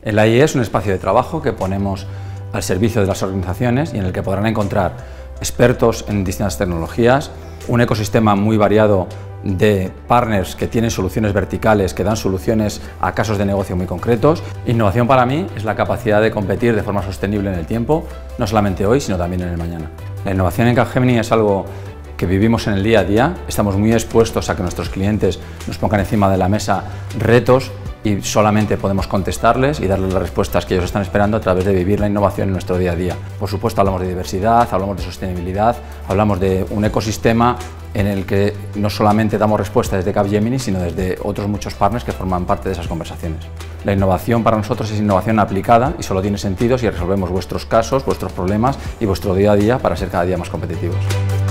El AIE es un espacio de trabajo que ponemos al servicio de las organizaciones y en el que podrán encontrar expertos en distintas tecnologías, un ecosistema muy variado de partners que tienen soluciones verticales, que dan soluciones a casos de negocio muy concretos. Innovación para mí es la capacidad de competir de forma sostenible en el tiempo, no solamente hoy, sino también en el mañana. La innovación en Capgemini es algo que vivimos en el día a día, estamos muy expuestos a que nuestros clientes nos pongan encima de la mesa retos y solamente podemos contestarles y darles las respuestas que ellos están esperando a través de vivir la innovación en nuestro día a día. Por supuesto, hablamos de diversidad, hablamos de sostenibilidad, hablamos de un ecosistema en el que no solamente damos respuestas desde Capgemini, sino desde otros muchos partners que forman parte de esas conversaciones. La innovación para nosotros es innovación aplicada y solo tiene sentido si resolvemos vuestros casos, vuestros problemas y vuestro día a día para ser cada día más competitivos.